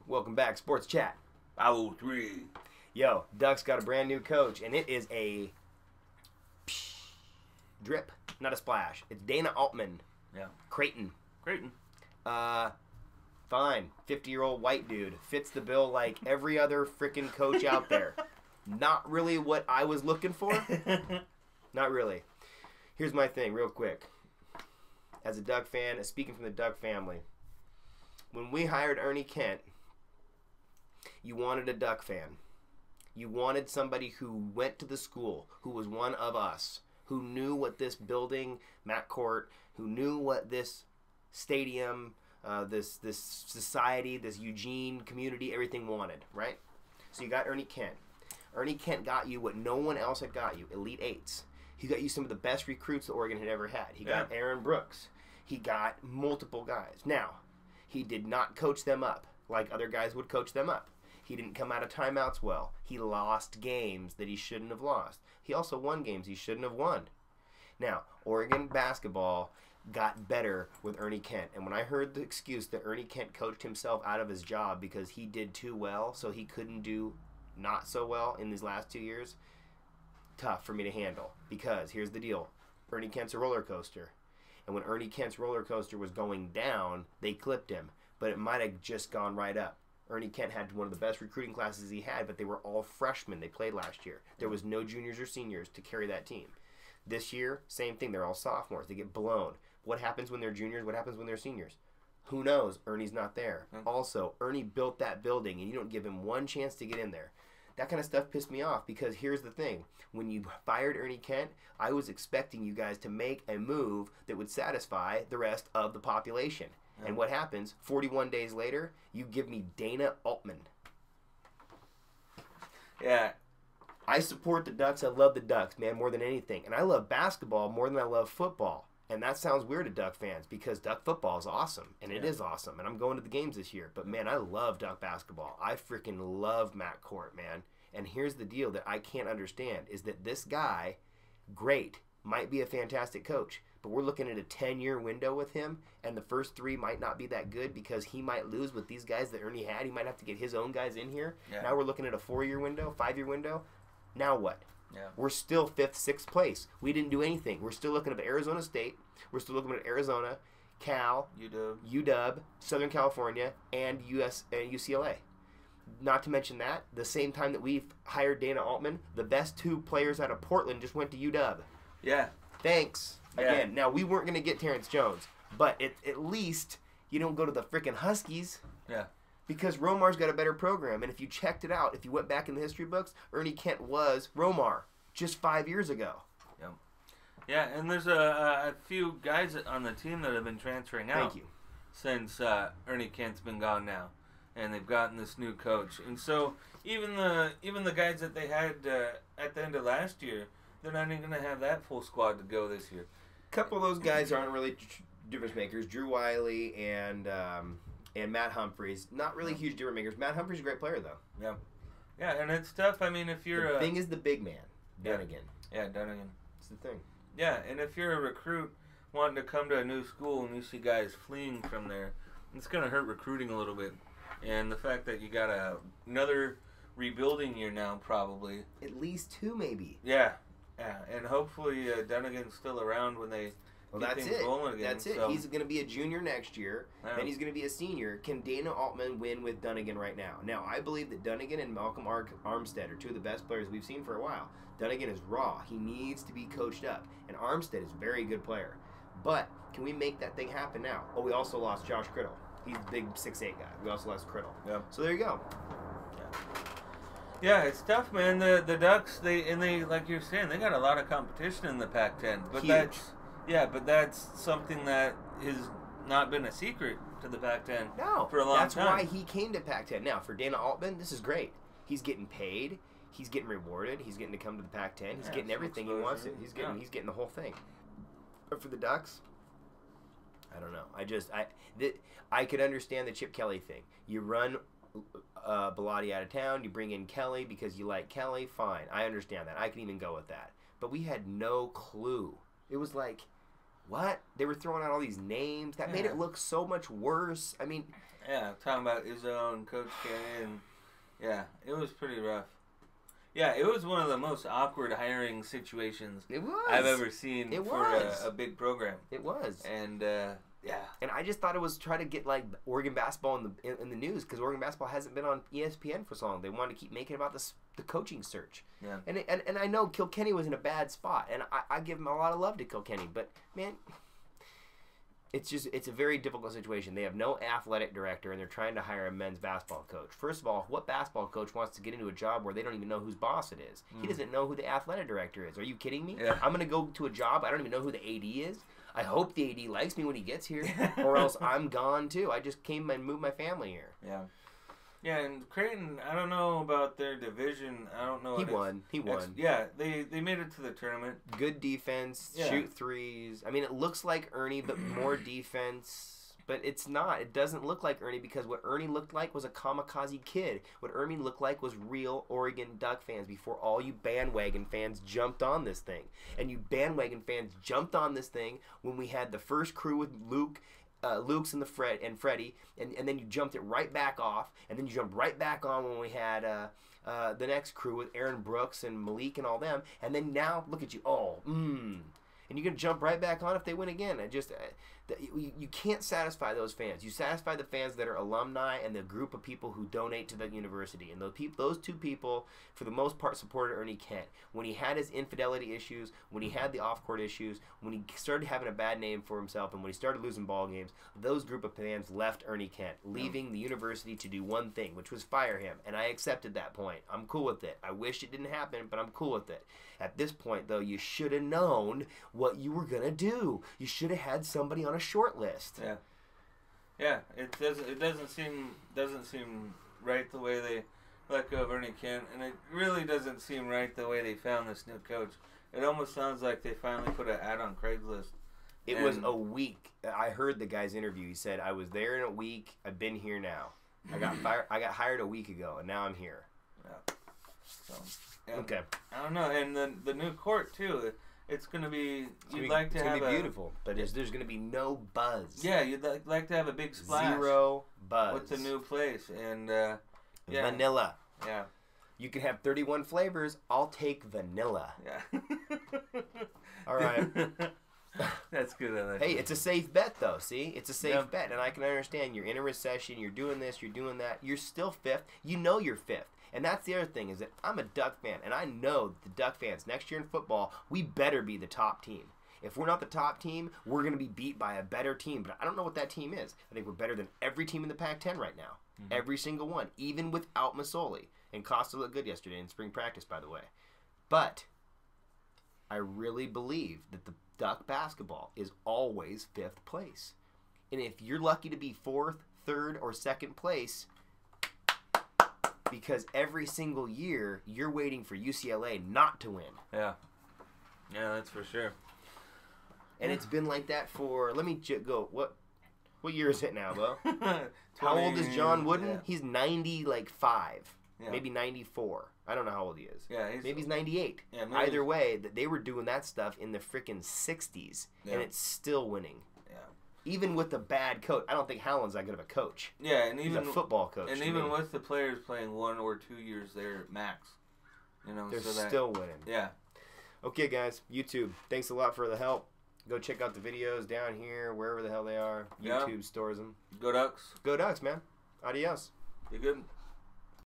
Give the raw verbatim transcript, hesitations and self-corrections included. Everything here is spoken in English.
Welcome back, Sports Chat. five oh three. Yo, Ducks got a brand new coach, and it is a psh, drip, not a splash. It's Dana Altman. Yeah. Creighton. Creighton. Uh, fine. fifty-year-old white dude. Fits the bill like every other freaking coach out there. Not really what I was looking for. Not really. Here's my thing, real quick. As a Duck fan, speaking from the Duck family, when we hired Ernie Kent, you wanted a Duck fan. You wanted somebody who went to the school, who was one of us, who knew what this building, Matt Court, who knew what this stadium, uh, this this society, this Eugene community, everything wanted, right? So you got Ernie Kent. Ernie Kent got you what no one else had got you, Elite Eights. He got you some of the best recruits that Oregon had ever had. He got Yeah. Aaron Brooks. He got multiple guys. Now, he did not coach them up like other guys would coach them up. He didn't come out of timeouts well. He lost games that he shouldn't have lost. He also won games he shouldn't have won. Now, Oregon basketball got better with Ernie Kent. And when I heard the excuse that Ernie Kent coached himself out of his job because he did too well, so he couldn't do not so well in these last two years, tough for me to handle. Because here's the deal. Ernie Kent's a roller coaster. And when Ernie Kent's roller coaster was going down, they clipped him. But it might have just gone right up. Ernie Kent had one of the best recruiting classes he had, but they were all freshmen. They played last year. There was no juniors or seniors to carry that team. This year, same thing. They're all sophomores. They get blown. What happens when they're juniors? What happens when they're seniors? Who knows? Ernie's not there. Mm-hmm. Also, Ernie built that building, and you don't give him one chance to get in there. That kind of stuff pissed me off because here's the thing. When you fired Ernie Kent, I was expecting you guys to make a move that would satisfy the rest of the population. Yeah. And what happens? forty-one days later, you give me Dana Altman. Yeah. I support the Ducks. I love the Ducks, man, more than anything. And I love basketball more than I love football. And that sounds weird to Duck fans because Duck football is awesome. And it yeah. is awesome. And I'm going to the games this year. But, man, I love Duck basketball. I freaking love Matt Court, man. And here's the deal that I can't understand is that this guy, great, might be a fantastic coach. But we're looking at a ten-year window with him, and the first three might not be that good because he might lose with these guys that Ernie had. He might have to get his own guys in here. Yeah. Now we're looking at a four-year window, five-year window. Now what? Yeah. We're still fifth, sixth place. We didn't do anything. We're still looking at Arizona State. We're still looking at Arizona, Cal, U W, U W, Southern California, and U S and U C L A. Not to mention that, the same time that we've hired Dana Altman, the best two players out of Portland just went to U W. Yeah. Thanks. Yeah. Again, now we weren't going to get Terrence Jones, but it, at least you don't go to the freaking Huskies. Yeah. Because Romar's got a better program, and if you checked it out, if you went back in the history books, Ernie Kent was Romar just five years ago. Yeah. Yeah, and there's a, a few guys on the team that have been transferring out. Thank you. Since uh, Ernie Kent's been gone now, and they've gotten this new coach, and so even the even the guys that they had uh, at the end of last year, they're not even going to have that full squad to go this year. A couple of those guys aren't really tr- difference makers. Drew Wiley and um, and Matt Humphreys, not really huge difference makers. Matt Humphreys is a great player though. Yeah, yeah, and it's tough. I mean, if you're the a, thing is the big man, Dunnigan. Yeah, Dunnigan. It's the thing. Yeah, and if you're a recruit wanting to come to a new school and you see guys fleeing from there, it's going to hurt recruiting a little bit. And the fact that you got a, another rebuilding year now, probably. At least two, maybe. Yeah, yeah, and hopefully uh, Dunnigan's still around when they well, get that's things it. rolling again. That's it. So. He's going to be a junior next year, Yeah. then he's going to be a senior. Can Dana Altman win with Dunnigan right now? Now, I believe that Dunnigan and Malcolm Ar- Armstead are two of the best players we've seen for a while. Dunnigan is raw. He needs to be coached up. And Armstead is a very good player. But can we make that thing happen now? Oh, we also lost Josh Criddle. He's a big six eight guy. We also lost Criddle. Yeah. So there you go. Yeah. Yeah, it's tough, man. The the Ducks, they and they like you're saying, they got a lot of competition in the Pac ten. But Huge. that's yeah, but that's something that has not been a secret to the Pac ten No, for a long that's time. That's why he came to Pac ten. Now, for Dana Altman, this is great. He's getting paid. He's getting rewarded. He's getting to come to the Pac ten. He's Yeah, getting everything he wants to. He's getting yeah. he's getting the whole thing. But for the Ducks, I don't know. I just I th- I could understand the Chip Kelly thing. You run uh, Bellotti out of town. You bring in Kelly because you like Kelly. Fine, I understand that. I can even go with that. But we had no clue. It was like, what? They were throwing out all these names. That Yeah. made it look so much worse. I mean, Yeah, talking about Izzo and Coach K, and yeah, it was pretty rough. Yeah, it was one of the most awkward hiring situations it was. I've ever seen It for was. a, a big program. It was. And uh, yeah, And I just thought it was try to get like Oregon basketball in the in, in the news because Oregon basketball hasn't been on E S P N for so long. They wanted to keep making about this the coaching search. Yeah. And, it, and and I know Kilkenny was in a bad spot, and I, I give him a lot of love to Kilkenny, but man, it's just it's a very difficult situation. They have no athletic director, and they're trying to hire a men's basketball coach. First of all, what basketball coach wants to get into a job where they don't even know whose boss it is? Mm. He doesn't know who the athletic director is. Are you kidding me? Yeah. I'm gonna go to a job I don't even know who the A D is. I hope the A D likes me when he gets here, or else I'm gone too. I just came and moved my family here. yeah. Yeah, and Creighton, I don't know about their division. I don't know. He what won. He it's- won. Yeah, they, they made it to the tournament. Good defense, Yeah. shoot threes. I mean, it looks like Ernie, but more defense. But it's not. It doesn't look like Ernie because what Ernie looked like was a kamikaze kid. What Ernie looked like was real Oregon Duck fans before all you bandwagon fans jumped on this thing. And you bandwagon fans jumped on this thing when we had the first crew with Luke, uh, Luke's and the Fred and Freddie, and, and then you jumped it right back off, and then you jumped right back on when we had uh, uh, the next crew with Aaron Brooks and Malik and all them, and then now look at you, oh, mmm. And you're going to jump right back on if they win again. I just, uh, the, you, you can't satisfy those fans. You satisfy the fans that are alumni and the group of people who donate to the university. And those people, those two people, for the most part, supported Ernie Kent. When he had his infidelity issues, when he had the off-court issues, when he started having a bad name for himself, and when he started losing ball games, those group of fans left Ernie Kent, leaving the university to do one thing, which was fire him. And I accepted that point. I'm cool with it. I wish it didn't happen, but I'm cool with it. At this point, though, you should have known what you were going to do. You should have had somebody on a short list. Yeah. Yeah, it doesn't it doesn't seem doesn't seem right the way they let go of Ernie Kent, and it really doesn't seem right the way they found this new coach. It almost sounds like they finally put an ad on Craigslist. It and was a week. I heard the guy's interview. He said, "I was there in a week. I've been here now. I got fired. I got hired a week ago, and now I'm here." Yeah. So, and Okay. I don't know, and the the new court too. It's gonna be. It's You'd gonna be, like to it's have gonna be a, beautiful, but there's, there's gonna be no buzz. Yeah, you'd like, like to have a big splash. Zero buzz. With the new place, and uh, yeah, Vanilla. yeah, You can have thirty-one flavors. I'll take vanilla. yeah. All right. That's good. I like Hey, that. it's a safe bet, though. See, it's a safe Yeah. bet, and I can understand. You're in a recession. You're doing this. You're doing that. You're still fifth. You know you're fifth, and that's the other thing is that I'm a Duck fan, and I know that the Duck fans next year in football, we better be the top team. If we're not the top team, we're going to be beat by a better team. But I don't know what that team is. I think we're better than every team in the Pac ten right now. Mm-hmm. Every single one, even without Masoli. And Costa looked good yesterday in spring practice, by the way. But I really believe that the Duck basketball is always fifth place. And if you're lucky to be fourth, third, or second place, because every single year you're waiting for U C L A not to win. Yeah, yeah, that's for sure. And it's been like that for, let me j- go, what what year is it now, Bo? How old is John Wooden? Yeah. He's ninety, like, five. Yeah. Maybe ninety-four. I don't know how old he is. Yeah, he's, Maybe he's ninety-eight. Yeah, maybe Either he's- way, that they were doing that stuff in the freaking sixties, Yeah. and it's still winning. Yeah, Even with the bad coach. I don't think Howland's that good of a coach. yeah, and He's even a football coach. and to even me. with the players playing one or two years there max, you know, They're so that, still winning. yeah, Okay, guys. YouTube, thanks a lot for the help. Go check out the videos down here, wherever the hell they are. Yeah. YouTube stores them. go Ducks, Go Ducks, man. Adios. you good.